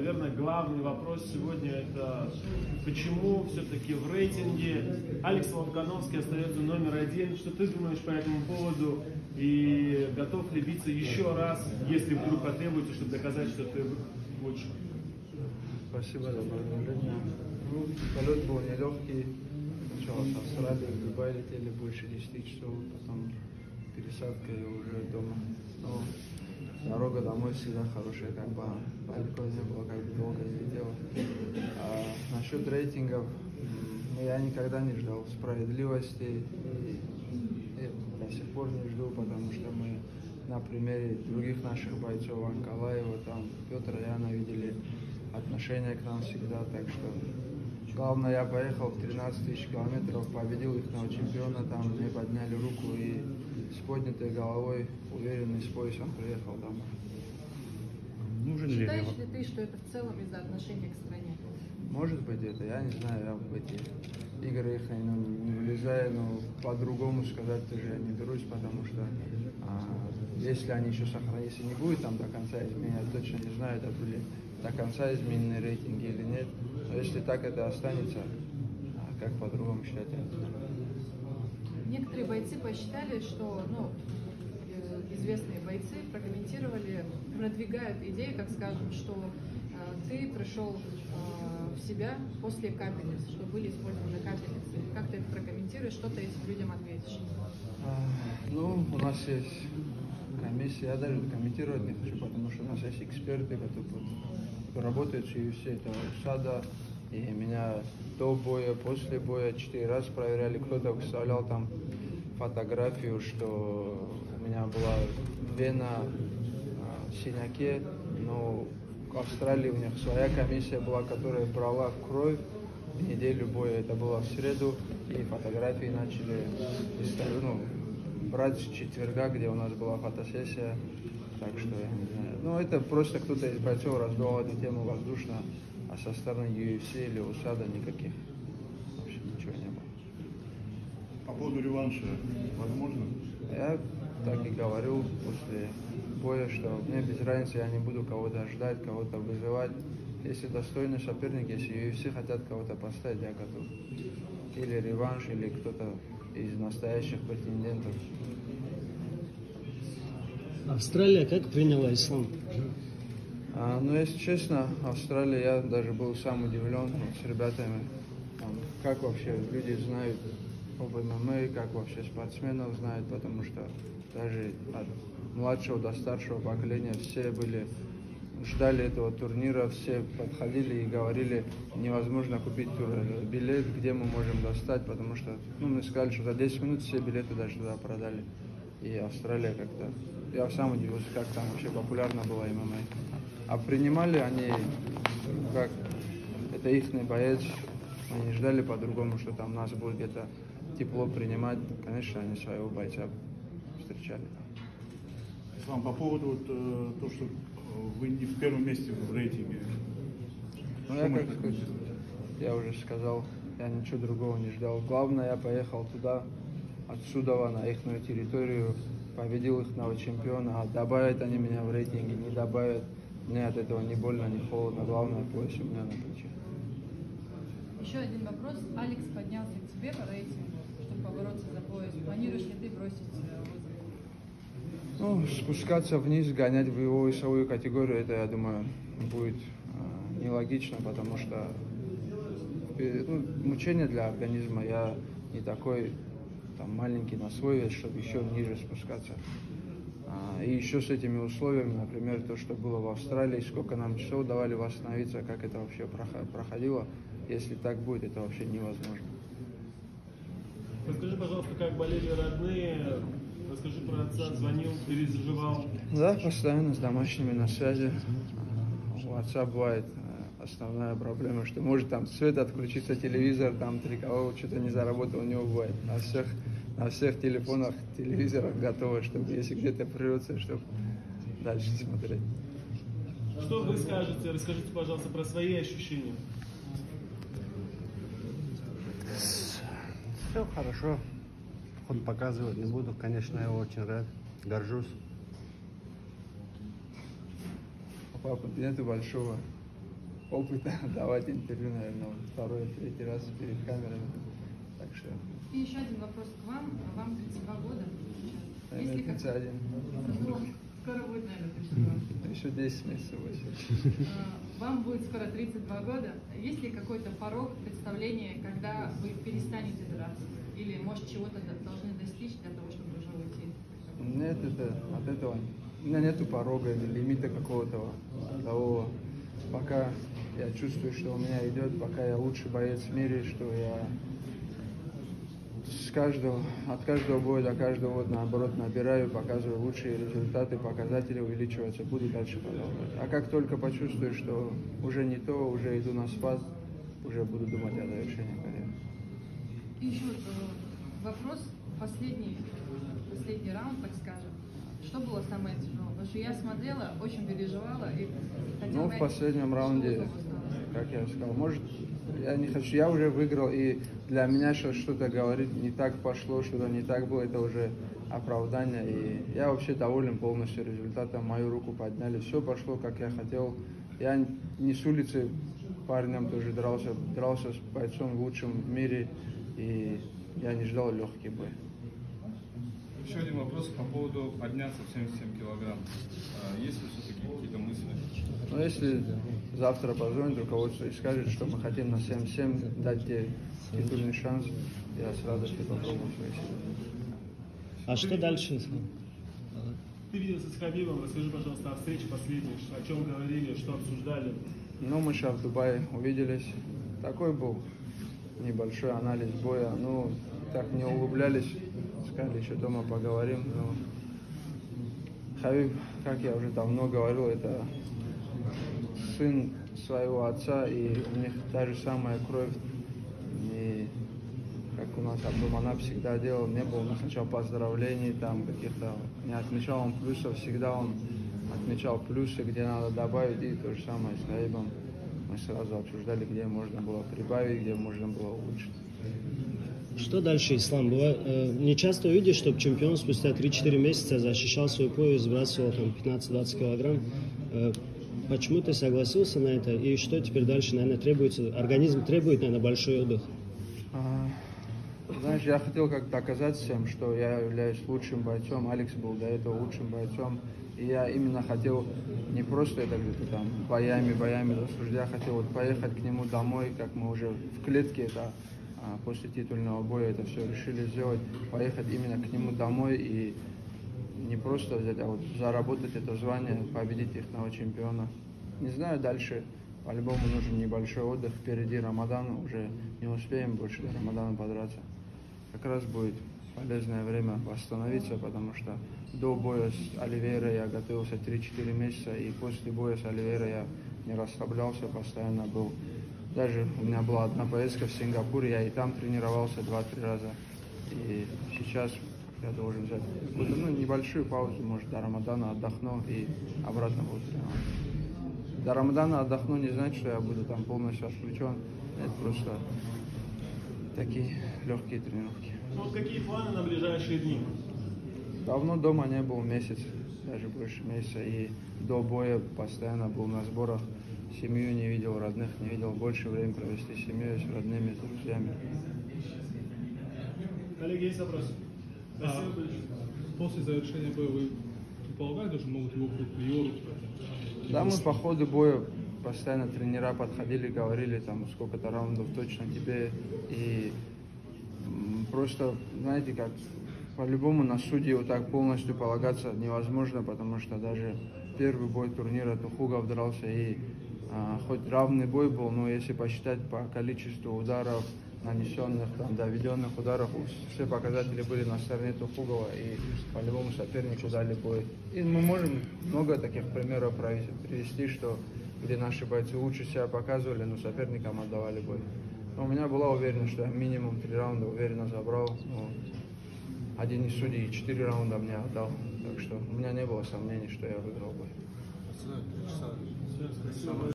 наверное, главный вопрос сегодня это почему все-таки в рейтинге Алекс Волконовский остается номер один. Что ты думаешь по этому поводу? И готов ли биться еще раз, если вдруг потребуется, чтобы доказать, что ты лучше? Спасибо за предложение. Ну, полет был нелегкий. Сначала с Австралии в Дубай летели больше 10 часов, потом пересадка и уже дома. Но дорога домой всегда хорошая, как бы далеко не было, как бы долго не летела. А насчет рейтингов, я никогда не ждал справедливости и до сих пор не жду, потому что мы на примере других наших бойцов, Анкалаева, там, Петра Яна, видели отношение к нам всегда, так что главное, я поехал в 13 тысяч километров, победил их на чемпиона, там мне подняли руку и с поднятой головой, уверенный, с поясом приехал домой. Считаешь ли ты, что это в целом из-за отношения к стране? Может быть это, я не знаю, я в эти игры их не влезаю, но по-другому сказать тоже я не берусь, потому что если они еще сохранятся, не будет там до конца изменять, точно не знаю, это были до конца изменены рейтинги или нет. Но если так это останется, как по-другому считать, я не знаю. Некоторые бойцы посчитали, что известные бойцы прокомментировали, продвигают идею, как скажем, что ты пришел в себя после капельниц, что были использованы капельницы. Как ты это прокомментируешь, что ты этим людям ответишь? Ну, у нас есть комиссия, я даже комментировать не хочу, потому что у нас есть эксперты, которые работают в UFC, это УСАДА, и меня до боя, после боя 4 раза проверяли, кто-то выставлял там фотографию, что у меня была вена в синяке, но в Австралии у них своя комиссия была, которая брала кровь в неделю боя, это было в среду, и фотографии начали брать с четверга, где у нас была фотосессия, так что я не знаю. Ну, это просто кто-то из бойцов раздувал эту тему воздушно, а со стороны UFC или УСАДА никаких вообще ничего не было. По поводу реванша, возможно? Я так и говорил после боя, что мне без разницы, я не буду кого-то ждать, кого-то вызывать. Если достойный соперник, если UFC хотят кого-то поставить, я готов. Или реванш, или кто-то из настоящих претендентов. Австралия как приняла ислам? Ну, если честно, Австралия, я даже был сам удивлен с ребятами, как вообще люди знают об ММА, как вообще спортсменов знают, потому что даже от младшего до старшего поколения все ждали этого турнира, все подходили и говорили, невозможно купить билет, где мы можем достать, потому что, мы сказали, что за 10 минут все билеты даже туда продали. И Австралия как-то, я сам удивился, как там вообще популярна была ММА. А принимали они, как, это ихний боец, они ждали по-другому, что там нас будет где-то тепло принимать. Конечно, они своего бойца встречали. Ислам, по поводу того, что вы не в первом месте в рейтинге. Я уже сказал, я ничего другого не ждал. Главное, я поехал туда, отсюда на их территорию, победил их на чемпиона. А добавят они меня в рейтинге, не добавят. Мне от этого ни больно, ни холодно. Главное, пояс у меня на плече. Еще один вопрос. Алекс поднялся к тебе по рейтингу, чтобы побороться за пояс. Планируешь ли ты бросить вызов? Спускаться вниз, гонять в его весовую категорию, это, я думаю, будет нелогично, потому что мучение для организма. Я не такой маленький на свой вес, чтобы еще ниже спускаться. И еще с этими условиями, например, то, что было в Австралии, сколько нам часов давали восстановиться, как это вообще проходило. Если так будет, это вообще невозможно. Расскажи, пожалуйста, как болели родные, расскажи про отца, звонил, переживал. Да, постоянно с домашними на связи. У отца бывает основная проблема, что может там свет отключиться, телевизор, там триколор что-то не заработал, у него бывает. На всех телефонах, телевизорах готово, чтобы если где-то придется, чтобы дальше смотреть. Что вы скажете? Расскажите, пожалуйста, про свои ощущения. Все хорошо. Он показывать не буду. Конечно, я очень рад. Горжусь. Папа, нету большого. опыта давать интервью, наверное, второй, третий раз перед камерами. Так что... И еще один вопрос к вам. Вам 32 года сейчас. Наверное, Есть ли 31. Скоро будет, наверное, 32. Еще 10 месяцев. 8. Вам будет скоро 32 года. Есть ли какой-то порог представления, когда вы перестанете драться? Или, может, чего-то должны достичь для того, чтобы уже уйти? Нет, от этого. У меня нету порога или лимита какого-то того. Пока я чувствую, что у меня идет, пока я лучший боец в мире, что я от каждого боя до каждого, вот, наоборот, набираю, показываю лучшие результаты, показатели увеличиваются, буду дальше продолжать. А как только почувствую, что уже не то, уже иду на спад, уже буду думать о завершении карьеры. И еще вопрос, последний раунд, так скажем. Что было самое тяжелое? Потому что я смотрела, очень переживала и хотела... Ну, в последнем раунде, как я сказал, может, я не хочу, я уже выиграл, и для меня что-то говорит, не так пошло, что-то не так было, это уже оправдание, и я вообще доволен полностью результатом, мою руку подняли, все пошло, как я хотел, я не с улицы парнем тоже дрался с бойцом лучшим в мире, и я не ждал легкий бой. Еще один вопрос по поводу подняться в 77 килограмм. Есть ли все-таки какие-то мысли? Ну, если завтра позвонит руководство и скажет, что мы хотим на 77 дать тебе титульный шанс, я с радостью попробую свои силы. А что дальше? Ты виделся с Хабибом, расскажи, пожалуйста, о встрече последней, о чем говорили, что обсуждали. Ну, мы сейчас в Дубае увиделись. Такой был небольшой анализ боя. Ну, так не углублялись. Сказали, еще дома поговорим. Но Хабиб, как я уже давно говорил, это сын своего отца, и у них та же самая кровь. И как у нас Абдуманап всегда делал, не было у нас сначала поздравлений, там каких-то, не отмечал он плюсов, всегда он отмечал плюсы, где надо добавить, и то же самое с Хабибом. Мы сразу обсуждали, где можно было прибавить, где можно было улучшить. Что дальше, Ислам? Не часто увидишь, чтобы чемпион спустя 3-4 месяца защищал свой пояс, сбрасывал там 15-20 килограмм. Почему ты согласился на это? И что теперь дальше, наверное, требуется? Организм требует, наверное, большой отдых. Знаешь, я хотел как доказать всем, что я являюсь лучшим бойцом. Алекс был до этого лучшим бойцом. И я именно хотел не просто это где-то там боями заслужить. Я хотел вот поехать к нему домой, как мы уже в клетке это после титульного боя это все решили сделать. Поехать именно к нему домой и не просто взять, а вот заработать это звание, победить ихного чемпиона. Не знаю, дальше по-любому нужен небольшой отдых. Впереди Рамадан, уже не успеем больше до Рамадана подраться. Как раз будет полезное время восстановиться, потому что до боя с Оливейрой я готовился 3-4 месяца, и после боя с Оливейрой я не расслаблялся, постоянно был. Даже у меня была одна поездка в Сингапур, я и там тренировался 2-3 раза. И сейчас я должен взять небольшую паузу, может, до Рамадана отдохну и обратно буду тренироваться. До Рамадана отдохну не значит, что я буду там полностью отключен. Это просто такие легкие тренировки. Ну, вот какие планы на ближайшие дни? Давно дома не был, месяц, даже больше месяца. И до боя постоянно был на сборах. Семью не видел, родных не видел. Больше времени провести с семьей, с родными, с друзьями. Коллеги, есть вопросы? Спасибо большое. После завершения боя вы предполагали, что могут его руки? Да, мы по ходу боя постоянно тренера подходили, говорили там сколько-то раундов точно тебе. И просто, знаете, как по-любому на судьи вот так полностью полагаться невозможно, потому что даже первый бой турнира Тухугов дрался, и хоть равный бой был, но если посчитать по количеству ударов, нанесенных, там, доведенных ударов, все показатели были на стороне Тухугова, и по-любому сопернику дали бой. И мы можем много таких примеров привести, что где наши бойцы лучше себя показывали, но соперникам отдавали бой. Но у меня была уверенность, что я минимум 3 раунда уверенно забрал. Но один из судей 4 раунда мне отдал. Так что у меня не было сомнений, что я выиграл бой. Спасибо.